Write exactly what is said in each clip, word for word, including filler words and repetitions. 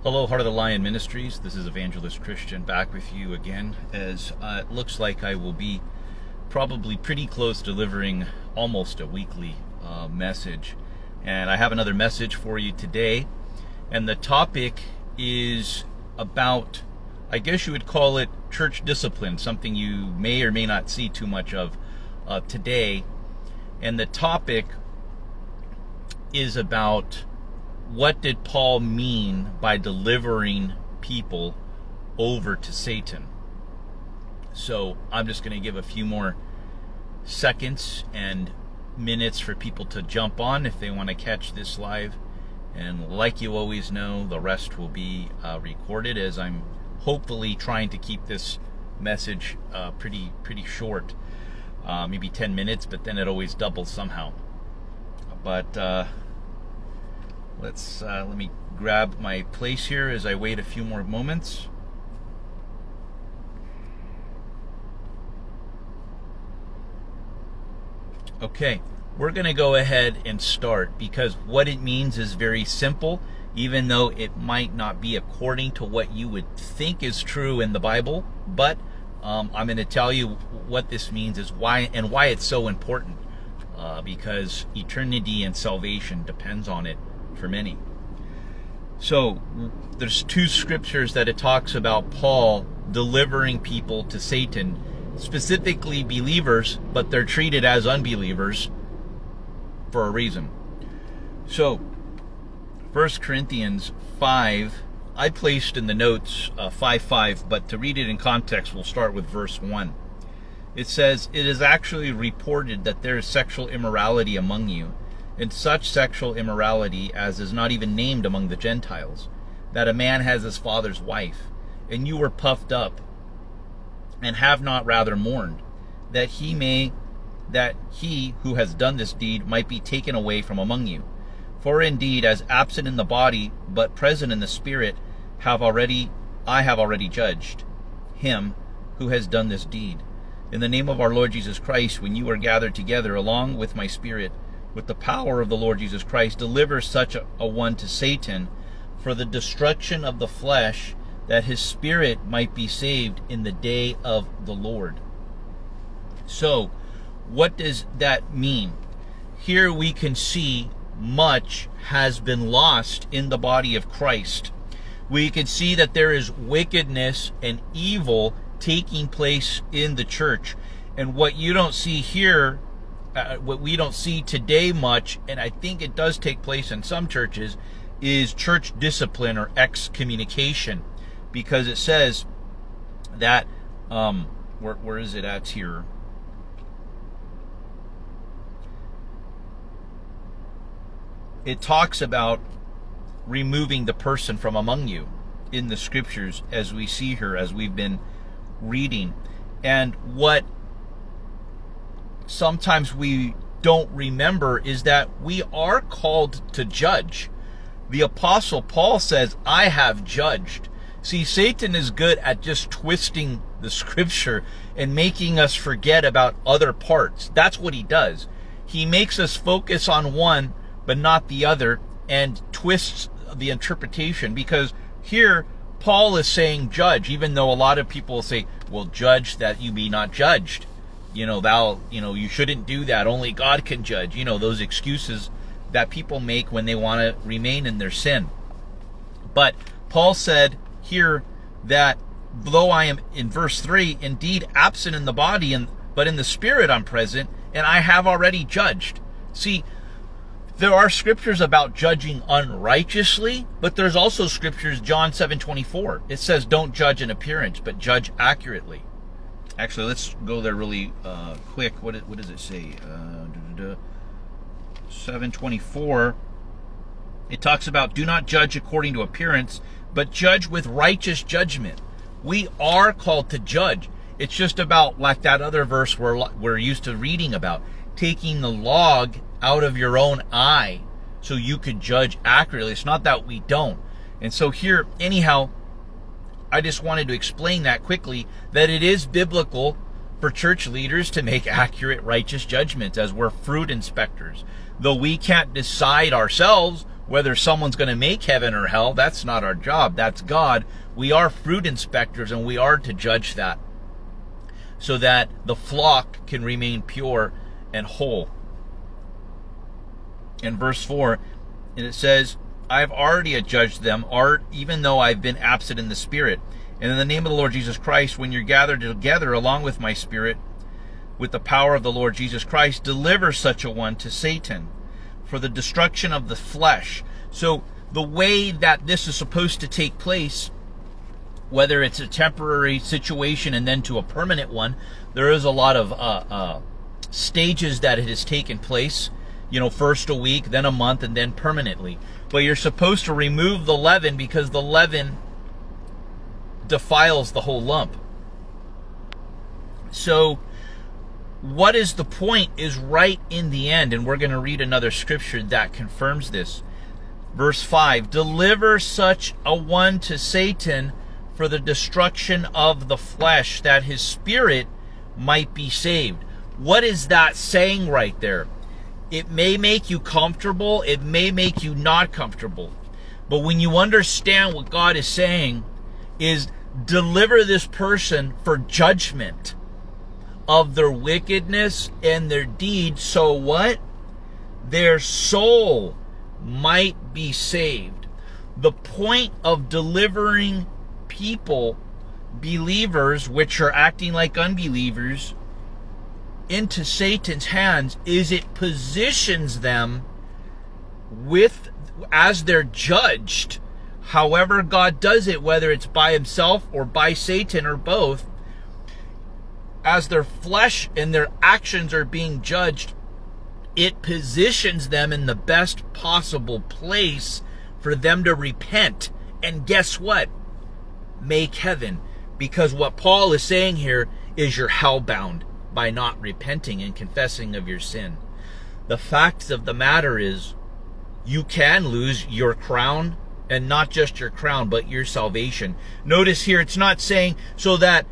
Hello, Heart of the Lion Ministries. This is Evangelist Christian back with you again, as uh, it looks like I will be probably pretty close to delivering almost a weekly uh, message. And I have another message for you today, and the topic is about, I guess you would call it church discipline, something you may or may not see too much of uh, today. And the topic is about, what did Paul mean by delivering people over to Satan? So I'm just going to give a few more seconds and minutes for people to jump on if they want to catch this live. And like you always know, the rest will be uh, recorded, as I'm hopefully trying to keep this message uh, pretty pretty short, uh, maybe ten minutes, but then it always doubles somehow. But uh, Let's uh, let me grab my place here as I wait a few more moments. Okay, we're going to go ahead and start, because what it means is very simple, even though it might not be according to what you would think is true in the Bible. But um, I'm going to tell you what this means is why and why it's so important, uh, because eternity and salvation depends on it for many. So there's two scriptures that it talks about Paul delivering people to Satan, specifically believers, but they're treated as unbelievers for a reason. So First Corinthians five, I placed in the notes uh, five five, but to read it in context, we'll start with verse one. It says, "It is actually reported that there is sexual immorality among you, and such sexual immorality as is not even named among the Gentiles, that a man has his father's wife, and you were puffed up, and have not rather mourned, that he may, that he who has done this deed might be taken away from among you. For indeed, as absent in the body, but present in the spirit, have already, I have already judged him who has done this deed. In the name of our Lord Jesus Christ, when you are gathered together along with my spirit, with the power of the Lord Jesus Christ, deliver such a, a one to Satan for the destruction of the flesh, that his spirit might be saved in the day of the Lord." So, what does that mean? Here we can see much has been lost in the body of Christ. We can see that there is wickedness and evil taking place in the church. And what you don't see here, Uh, what we don't see today much, and I think it does take place in some churches, is church discipline or excommunication, because it says that, um, where, where is it at here? It talks about removing the person from among you in the scriptures, as we see here, as we've been reading. And what sometimes we don't remember is that we are called to judge. The Apostle Paul says, "I have judged." See, Satan is good at just twisting the scripture and making us forget about other parts. That's what he does. He makes us focus on one but not the other, and twists the interpretation, because here Paul is saying judge, even though a lot of people say, well, judge that you be not judged. You know, thou, you know, you shouldn't do that. Only God can judge. You know, those excuses that people make when they want to remain in their sin. But Paul said here that though I am, in verse three, indeed absent in the body, and but in the spirit I'm present, and I have already judged. See, there are scriptures about judging unrighteously, but there's also scriptures, John seven twenty-four. It says, don't judge in appearance, but judge accurately. Actually, let's go there really uh, quick. What, what does it say? Uh, seven twenty-four. It talks about, do not judge according to appearance, but judge with righteous judgment. We are called to judge. It's just about, like that other verse we're, we're used to reading about, taking the log out of your own eye so you could judge accurately. It's not that we don't. And so here, anyhow, I just wanted to explain that quickly, that it is biblical for church leaders to make accurate, righteous judgments, as we're fruit inspectors. Though we can't decide ourselves whether someone's going to make heaven or hell. That's not our job. That's God. We are fruit inspectors, and we are to judge that so that the flock can remain pure and whole. In verse four, and it says, I've already adjudged them, art, even though I've been absent in the Spirit. And in the name of the Lord Jesus Christ, when you're gathered together along with my Spirit, with the power of the Lord Jesus Christ, deliver such a one to Satan for the destruction of the flesh. So the way that this is supposed to take place, whether it's a temporary situation and then to a permanent one, there is a lot of uh, uh, stages that it has taken place. You know, first a week, then a month, and then permanently. But you're supposed to remove the leaven because the leaven defiles the whole lump. So what is the point is right in the end, and we're going to read another scripture that confirms this. Verse five, deliver such a one to Satan for the destruction of the flesh, that his spirit might be saved. What is that saying right there? It may make you comfortable, it may make you not comfortable. But when you understand what God is saying is deliver this person for judgment of their wickedness and their deeds, so what? Their soul might be saved. The point of delivering people, believers, which are acting like unbelievers, into Satan's hands is it positions them with, as they're judged, however God does it, whether it's by himself or by Satan or both, as their flesh and their actions are being judged, it positions them in the best possible place for them to repent. And guess what? Make heaven. Because what Paul is saying here is you're hellbound by not repenting and confessing of your sin. The fact of the matter is you can lose your crown, and not just your crown, but your salvation. Notice here, it's not saying so that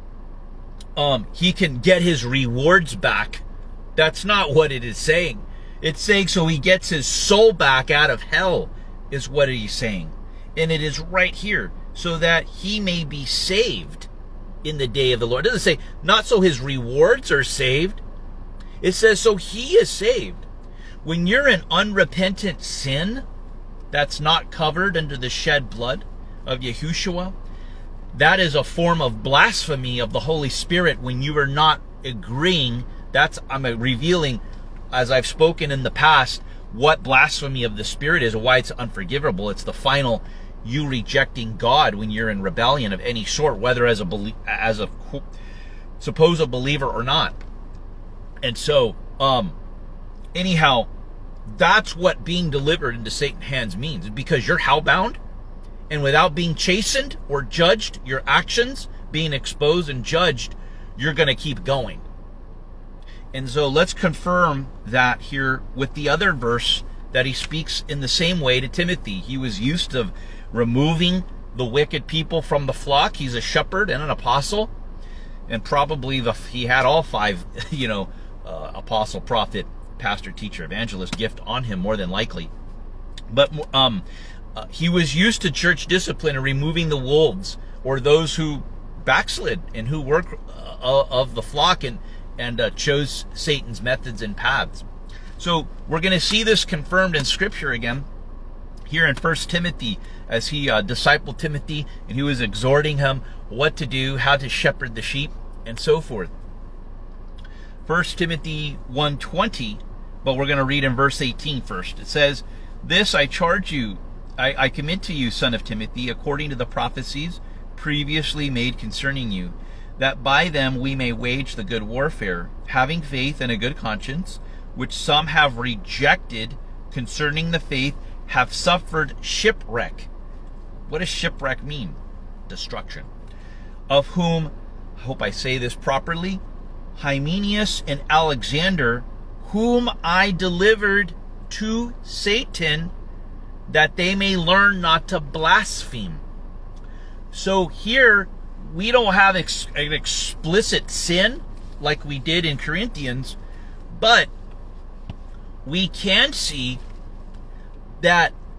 um, he can get his rewards back. That's not what it is saying. It's saying so he gets his soul back out of hell, is what he's saying. And it is right here, so that he may be saved in the day of the Lord. It doesn't say not so his rewards are saved. It says so he is saved. When you're in unrepentant sin that's not covered under the shed blood of Yahushua, that is a form of blasphemy of the Holy Spirit when you are not agreeing. That's, I'm revealing, as I've spoken in the past, what blasphemy of the Spirit is and why it's unforgivable. It's the final you rejecting God when you're in rebellion of any sort, whether as a belie- as a supposed believer or not. And so, um, anyhow, that's what being delivered into Satan's hands means. Because you're hellbound, and without being chastened or judged, your actions being exposed and judged, you're going to keep going. And so let's confirm that here with the other verse that he speaks in the same way to Timothy. He was used to removing the wicked people from the flock. He's a shepherd and an apostle, and probably the, he had all five, you know, uh, apostle, prophet, pastor, teacher, evangelist gift on him, more than likely. But um, uh, he was used to church discipline and removing the wolves, or those who backslid and who were uh, of the flock and and uh, chose Satan's methods and paths. So we're going to see this confirmed in Scripture again here in First Timothy, as he uh, discipled Timothy, and he was exhorting him what to do, how to shepherd the sheep, and so forth. First Timothy one twenty, but we're going to read in verse eighteen first. It says, this I charge you, I, I commit to you, son of Timothy, according to the prophecies previously made concerning you, that by them we may wage the good warfare, having faith and a good conscience, which some have rejected concerning the faith, have suffered shipwreck. What does shipwreck mean? Destruction. Of whom, I hope I say this properly, Hymenaeus and Alexander, whom I delivered to Satan, that they may learn not to blaspheme. So here, we don't have ex an explicit sin like we did in Corinthians, but we can see that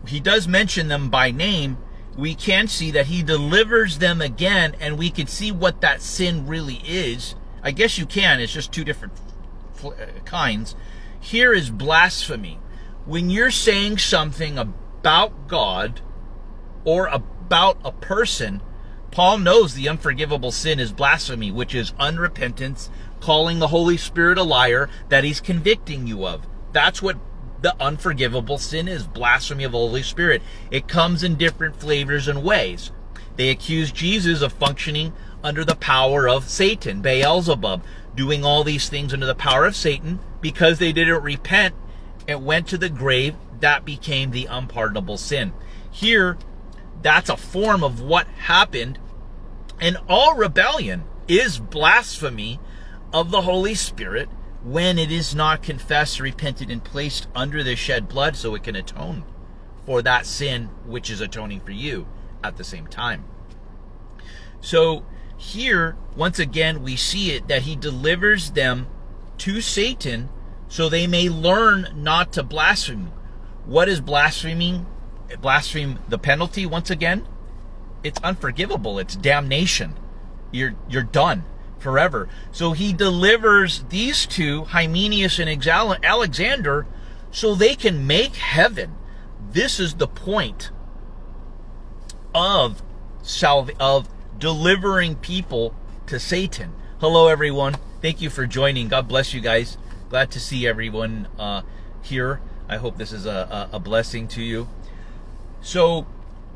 he does mention them by name, we can see that he delivers them again, and we can see what that sin really is. I guess you can. It's just two different kinds. Here is blasphemy. When you're saying something about God or about a person, Paul knows the unforgivable sin is blasphemy, which is unrepentance, calling the Holy Spirit a liar that he's convicting you of. That's what the unforgivable sin is, blasphemy of the Holy Spirit. It comes in different flavors and ways. They accuse Jesus of functioning under the power of Satan, Beelzebub, doing all these things under the power of Satan. Because they didn't repent and went to the grave, that became the unpardonable sin. Here, that's a form of what happened. And all rebellion is blasphemy of the Holy Spirit when it is not confessed, repented, and placed under the shed blood so it can atone for that sin which is atoning for you at the same time. So here, once again, we see it that he delivers them to Satan so they may learn not to blaspheme. What is blaspheming? Blaspheme, the penalty, once again, it's unforgivable. It's damnation. You're, you're done forever. So he delivers these two, Hymenaeus and Alexander, so they can make heaven. This is the point of salve of delivering people to Satan. Hello, everyone. Thank you for joining. God bless you guys. Glad to see everyone uh, here. I hope this is a, a, a blessing to you. So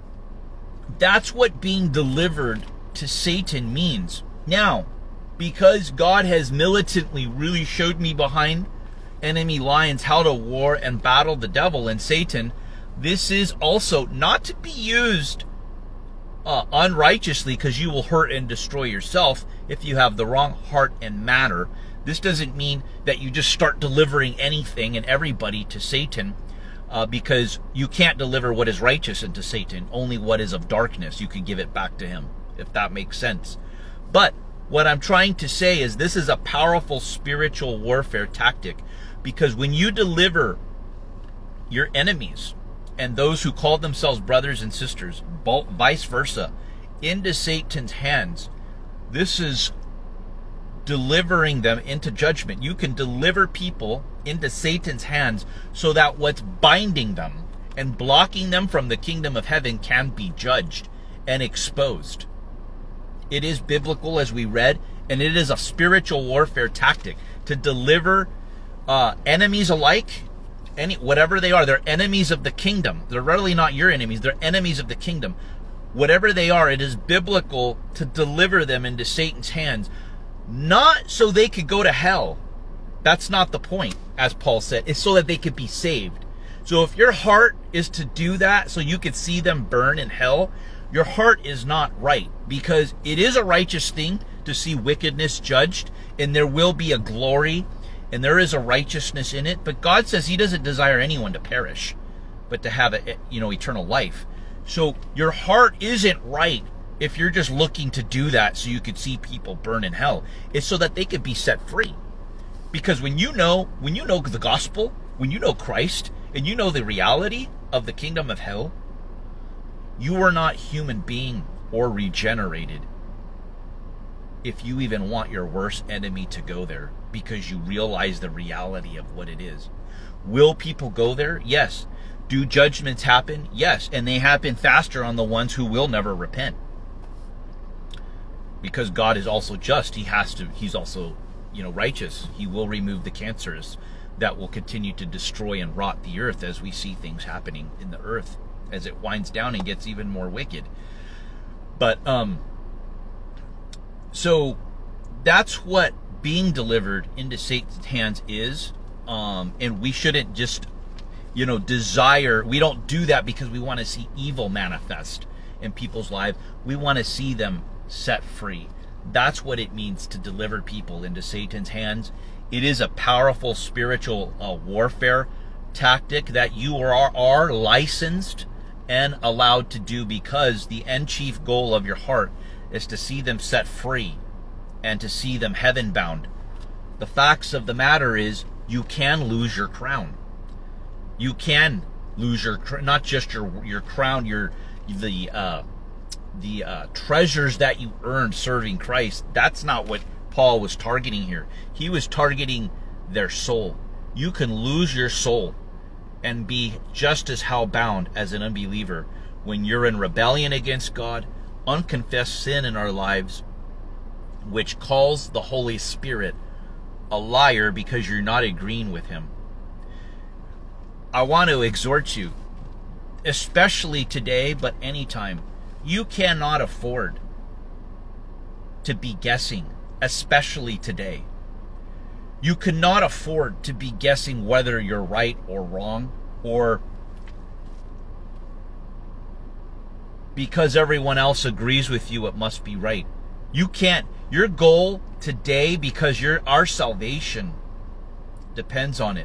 that's what being delivered to Satan means. Now, because God has militantly really showed me behind enemy lines how to war and battle the devil and Satan, this is also not to be used uh, unrighteously, because you will hurt and destroy yourself if you have the wrong heart and manner. This doesn't mean that you just start delivering anything and everybody to Satan, uh, because you can't deliver what is righteous into Satan. Only what is of darkness, you can give it back to him, if that makes sense. But what I'm trying to say is this is a powerful spiritual warfare tactic, because when you deliver your enemies and those who call themselves brothers and sisters, vice versa, into Satan's hands, this is delivering them into judgment. You can deliver people into Satan's hands so that what's binding them and blocking them from the kingdom of heaven can be judged and exposed. It is biblical, as we read, and it is a spiritual warfare tactic to deliver uh, enemies alike, any whatever they are. They're enemies of the kingdom. They're really not your enemies. They're enemies of the kingdom. Whatever they are, it is biblical to deliver them into Satan's hands, not so they could go to hell. That's not the point, as Paul said. It's so that they could be saved. So if your heart is to do that so you could see them burn in hell, your heart is not right, because it is a righteous thing to see wickedness judged, and there will be a glory, and there is a righteousness in it. But God says he doesn't desire anyone to perish, but to have a, you know, eternal life. So your heart isn't right if you're just looking to do that so you could see people burn in hell. It's so that they could be set free. Because when you know, when you know the gospel, when you know Christ, and you know the reality of the kingdom of hell, you are not human being or regenerated if you even want your worst enemy to go there, because you realize the reality of what it is. Will people go there? Yes. Do judgments happen? Yes. And they happen faster on the ones who will never repent. Because God is also just. He has to, he's also, you know, righteous. He will remove the cancers that will continue to destroy and rot the earth, as we see things happening in the earth as it winds down and gets even more wicked. But um so that's what being delivered into Satan's hands is. Um and we shouldn't just, you know, desire, we don't do that because we want to see evil manifest in people's lives. We want to see them set free. That's what it means to deliver people into Satan's hands. It is a powerful spiritual uh, warfare tactic that you are, are licensed and allowed to do, because the end chief goal of your heart is to see them set free and to see them heaven bound. The facts of the matter is, you can lose your crown. You can lose your, not just your your crown, your the uh, the uh, treasures that you earned serving Christ. That's not what Paul was targeting here. He was targeting their soul. You can lose your soul and be just as hell-bound as an unbeliever when you're in rebellion against God, unconfessed sin in our lives, which calls the Holy Spirit a liar because you're not agreeing with him. I want to exhort you, especially today, but anytime, you cannot afford to be guessing, especially today. You cannot afford to be guessing whether you're right or wrong, or because everyone else agrees with you, it must be right. You can't. Your goal today, because your our salvation depends on it,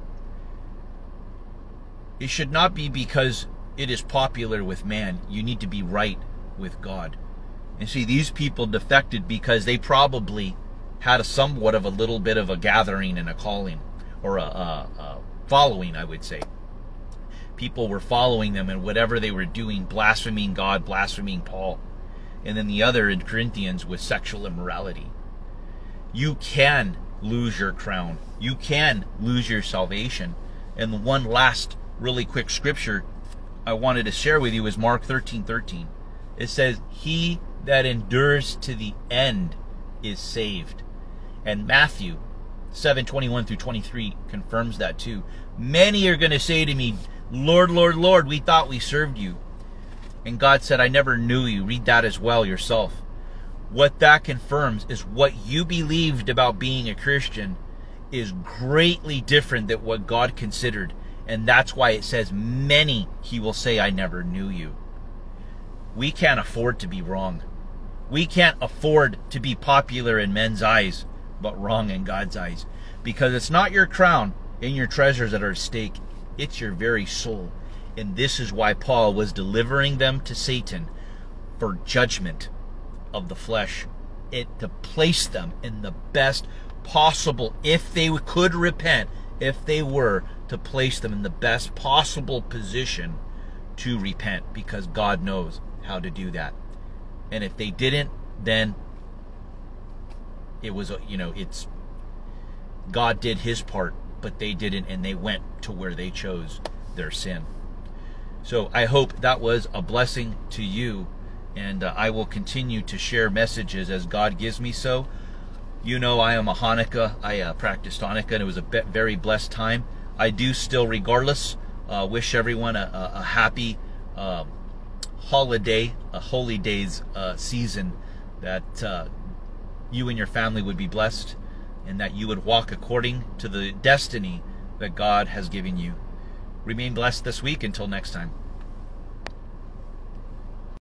it should not be because it is popular with man. You need to be right with God. And see, these people defected because they probably had a somewhat of a little bit of a gathering and a calling, or a, a, a following, I would say. People were following them and whatever they were doing, blaspheming God, blaspheming Paul. And then the other in Corinthians was sexual immorality. You can lose your crown. You can lose your salvation. And the one last really quick scripture I wanted to share with you is Mark thirteen thirteen. It says, "He that endures to the end is saved." And Matthew seven twenty-one through twenty-three confirms that too. Many are going to say to me, "Lord, Lord, Lord, we thought we served you." And God said, "I never knew you." Read that as well yourself. What that confirms is what you believed about being a Christian is greatly different than what God considered. And that's why it says, many, he will say, "I never knew you." We can't afford to be wrong. We can't afford to be popular in men's eyes, but wrong in God's eyes. Because it's not your crown and your treasures that are at stake. It's your very soul. And this is why Paul was delivering them to Satan for judgment of the flesh. It to place them in the best possible, if they could repent, if they were, to place them in the best possible position to repent, because God knows how to do that. And if they didn't, then it was, you know, it's God did his part, but they didn't, and they went to where they chose their sin. So I hope that was a blessing to you, and uh, I will continue to share messages as God gives me so. You know, I am a Hanukkah. I uh, practiced Hanukkah, and it was a very blessed time. I do still, regardless, uh, wish everyone a, a, a happy um, holiday, a holy days uh, season, that uh, you and your family would be blessed, and that you would walk according to the destiny that God has given you. Remain blessed this week. Until next time.